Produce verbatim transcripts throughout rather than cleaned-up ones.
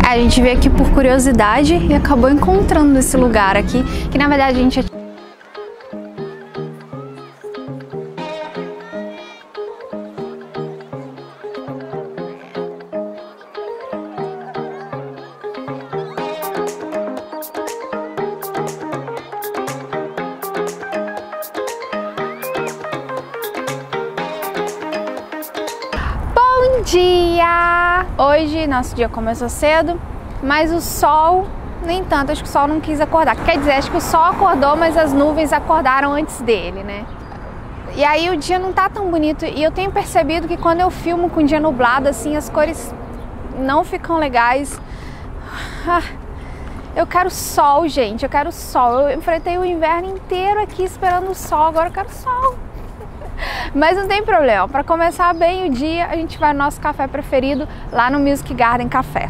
A gente veio aqui por curiosidade e acabou encontrando esse lugar aqui, que na verdade a gente... Bom dia! Hoje nosso dia começou cedo, mas o sol nem tanto, acho que o sol não quis acordar. Quer dizer, acho que o sol acordou, mas as nuvens acordaram antes dele, né? E aí o dia não tá tão bonito, e eu tenho percebido que quando eu filmo com o dia nublado, assim, as cores não ficam legais. Ah, eu quero sol, gente, eu quero sol. Eu enfrentei o inverno inteiro aqui esperando o sol, agora eu quero sol. Mas não tem problema, para começar bem o dia, a gente vai no nosso café preferido, lá no Music Garden Café.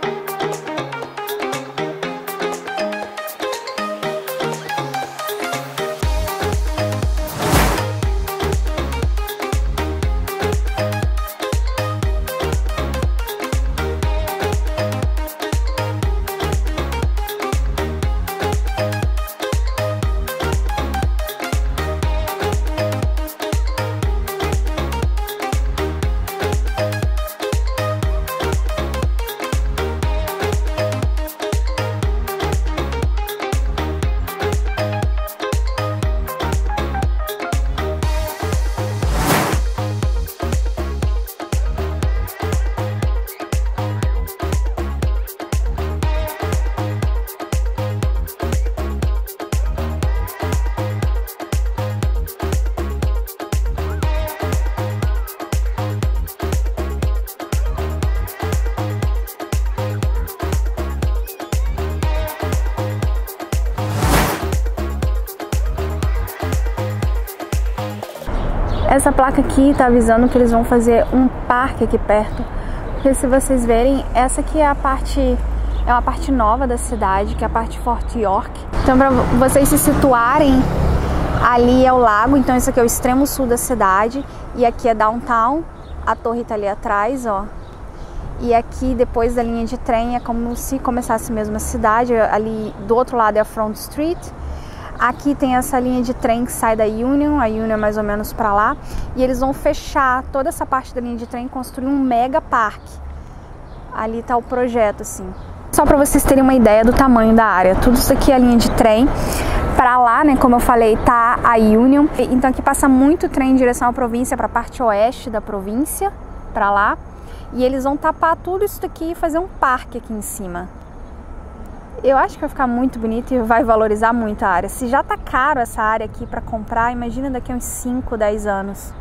Essa placa aqui está avisando que eles vão fazer um parque aqui perto, porque se vocês verem, essa aqui é a parte, é uma parte nova da cidade, que é a parte Fort York. Então, para vocês se situarem, ali é o lago, então isso aqui é o extremo sul da cidade, e aqui é downtown, a torre está ali atrás, ó. E aqui, depois da linha de trem, é como se começasse mesmo a cidade, ali do outro lado é a Front Street. Aqui tem essa linha de trem que sai da Union, a Union é mais ou menos para lá, e eles vão fechar toda essa parte da linha de trem e construir um mega parque. Ali tá o projeto, assim. Só para vocês terem uma ideia do tamanho da área. Tudo isso aqui é a linha de trem. Para lá, né, como eu falei, tá a Union. Então aqui passa muito trem em direção à província, para a parte oeste da província, para lá. E eles vão tapar tudo isso daqui e fazer um parque aqui em cima. Eu acho que vai ficar muito bonito e vai valorizar muito a área. Se já tá caro essa área aqui para comprar, imagina daqui a uns cinco, dez anos.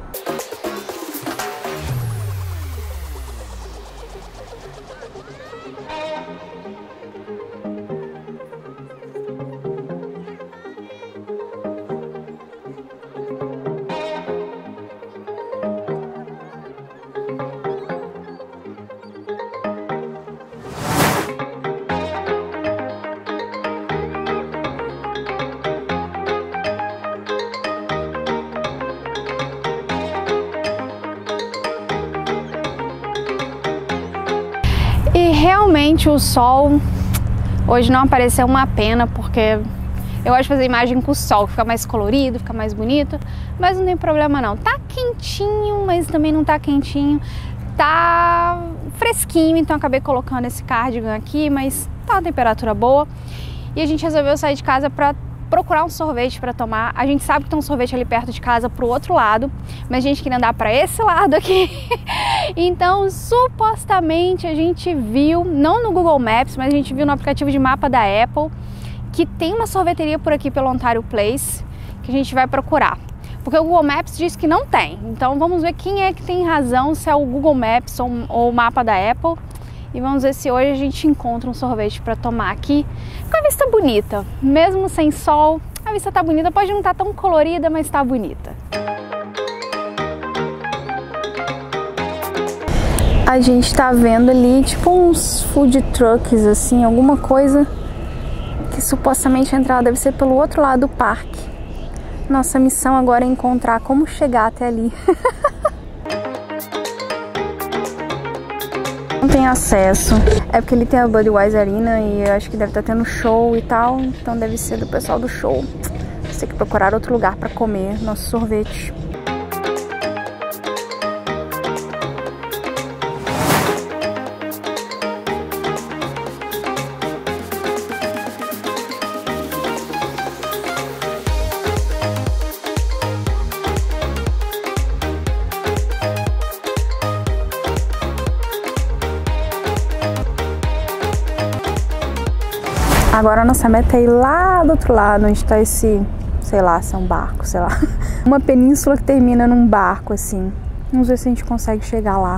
E realmente o sol hoje não apareceu, uma pena, porque eu gosto de fazer imagem com o sol, fica mais colorido, fica mais bonito, mas não tem problema não. Tá quentinho, mas também não tá quentinho, tá fresquinho, então acabei colocando esse cardigan aqui, mas tá uma temperatura boa. E a gente resolveu sair de casa pra procurar um sorvete para tomar. A gente sabe que tem um sorvete ali perto de casa pro outro lado, mas a gente queria andar para esse lado aqui. Então, supostamente a gente viu, não no Google Maps, mas a gente viu no aplicativo de mapa da Apple, que tem uma sorveteria por aqui pelo Ontario Place, que a gente vai procurar. Porque o Google Maps diz que não tem. Então vamos ver quem é que tem razão, se é o Google Maps ou, ou o mapa da Apple. E vamos ver se hoje a gente encontra um sorvete para tomar aqui, com a vista bonita. Mesmo sem sol, a vista tá bonita. Pode não estar tão colorida, mas tá bonita. A gente tá vendo ali tipo uns food trucks, assim, alguma coisa que supostamente a entrada deve ser pelo outro lado do parque. Nossa missão agora é encontrar como chegar até ali. tem acesso. É porque ele tem a Budweiser Arena e eu acho que deve estar tendo show e tal, então deve ser do pessoal do show. Você tem que procurar outro lugar para comer nosso sorvete. Agora a nossa meta é ir lá do outro lado, onde está esse, sei lá, se é um barco, sei lá. Uma península que termina num barco, assim. Vamos ver se a gente consegue chegar lá.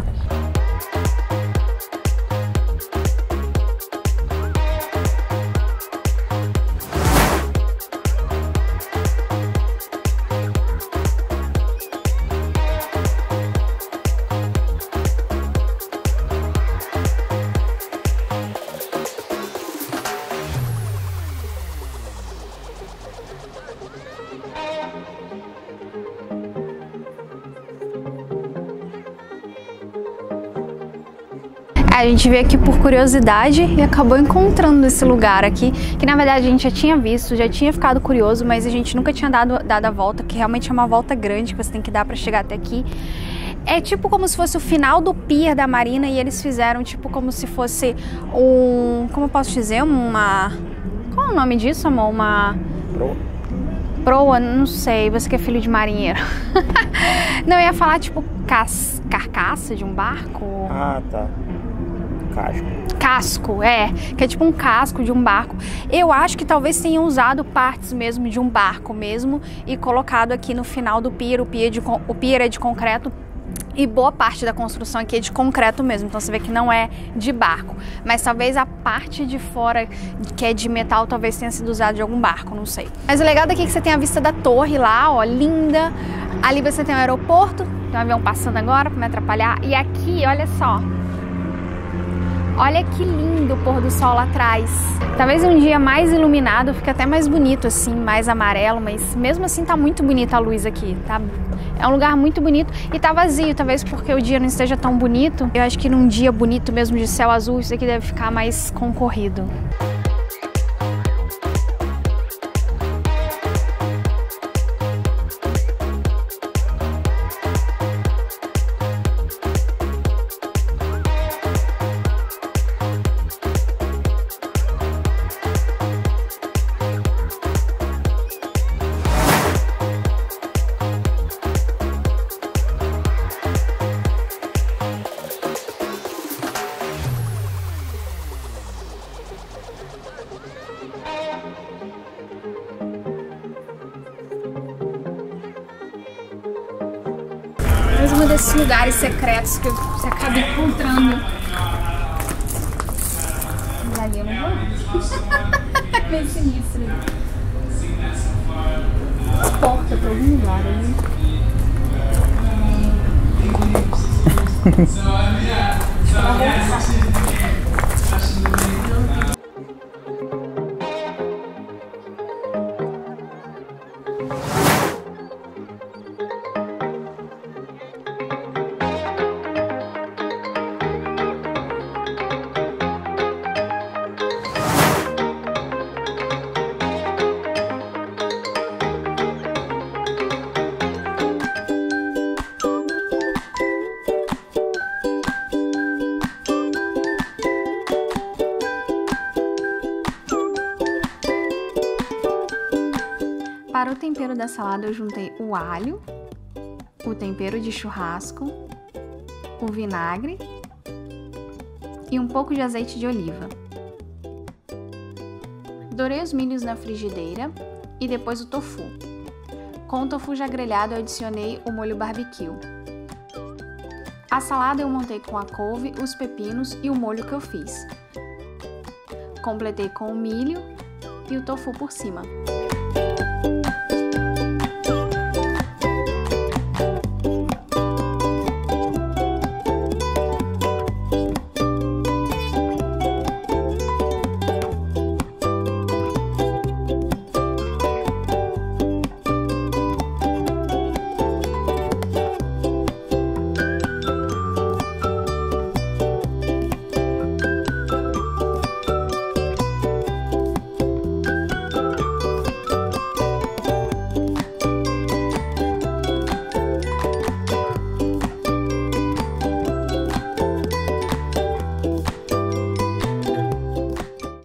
A gente veio aqui por curiosidade e acabou encontrando esse lugar aqui, que na verdade a gente já tinha visto, já tinha ficado curioso, mas a gente nunca tinha dado, dado a volta, que realmente é uma volta grande que você tem que dar pra chegar até aqui. É tipo como se fosse o final do pier da marina e eles fizeram tipo como se fosse um... como eu posso dizer? Uma... Qual é o nome disso, amor? Uma... Proa? Proa? Não sei, você que é filho de marinheiro. Não, eu ia falar tipo cas... carcaça de um barco. Ah, tá. Casco. Casco, é, que é tipo um casco de um barco. Eu acho que talvez tenham usado partes mesmo de um barco mesmo e colocado aqui no final do pier. O pier, de, o pier é de concreto e boa parte da construção aqui é de concreto mesmo. Então você vê que não é de barco, mas talvez a parte de fora que é de metal talvez tenha sido usada de algum barco, não sei. Mas o legal daqui é que você tem a vista da torre lá, ó, linda. Ali você tem o aeroporto, tem um avião passando agora para me atrapalhar. E aqui, olha só. Olha que lindo o pôr do sol lá atrás. Talvez um dia mais iluminado fique até mais bonito assim, mais amarelo, mas mesmo assim tá muito bonita a luz aqui, tá? É um lugar muito bonito e tá vazio, talvez porque o dia não esteja tão bonito. Eu acho que num dia bonito mesmo de céu azul, isso aqui deve ficar mais concorrido. Mais um desses lugares secretos que você acaba encontrando. Mas ali eu não vou. Bem sinistro. Uma porta pra algum lugar ali. Para o tempero da salada eu juntei o alho, o tempero de churrasco, o vinagre e um pouco de azeite de oliva. Dourei os milhos na frigideira e depois o tofu. Com o tofu já grelhado eu adicionei o molho barbecue. A salada eu montei com a couve, os pepinos e o molho que eu fiz. Completei com o milho e o tofu por cima.